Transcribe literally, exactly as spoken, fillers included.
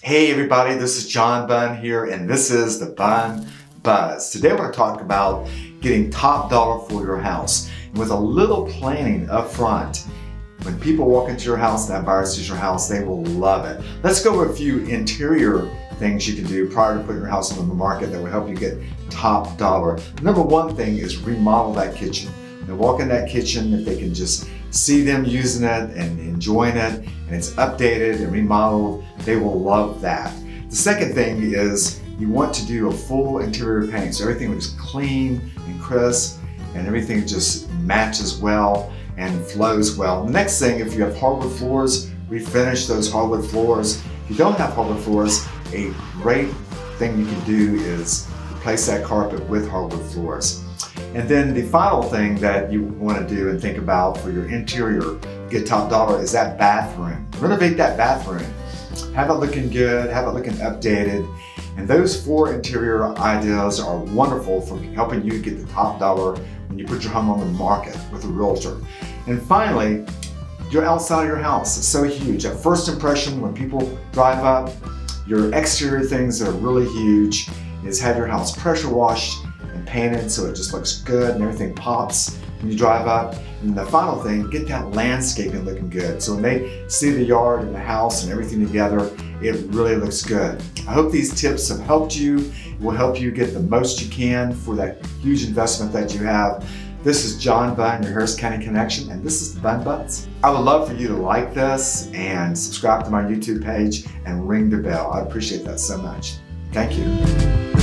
Hey everybody, this is John Bunn here, and this is the Bunn Buzz. Today we're going to talk about getting top dollar for your house. And with a little planning up front, when people walk into your house and that buyer sees your house, they will love it. Let's go over a few interior things you can do prior to putting your house on the market that will help you get top dollar. Number one thing is remodel that kitchen. They walk in that kitchen, if they can just see them using it and enjoying it, and it's updated and remodeled, they will love that. The second thing is you want to do a full interior paint, so everything looks clean and crisp, and everything just matches well and flows well. The next thing, if you have hardwood floors, refinish those hardwood floors. If you don't have hardwood floors, a great thing you can do is replace that carpet with hardwood floors. And then the final thing that you want to do and think about for your interior, get top dollar, is that bathroom. Renovate that bathroom. Have it looking good, have it looking updated. And those four interior ideas are wonderful for helping you get the top dollar when you put your home on the market with a realtor. And finally, your outside of your house is so huge. At first impression, when people drive up, your exterior things that are really huge is have your house pressure washed and painted so it just looks good and everything pops when you drive up. And the final thing, get that landscaping looking good. So when they see the yard and the house and everything together, it really looks good. I hope these tips have helped you. It will help you get the most you can for that huge investment that you have. This is John Bunn, your Harris County Connection, and this is the Bunn Buzz. I would love for you to like this and subscribe to my YouTube page and ring the bell. I appreciate that so much. Thank you.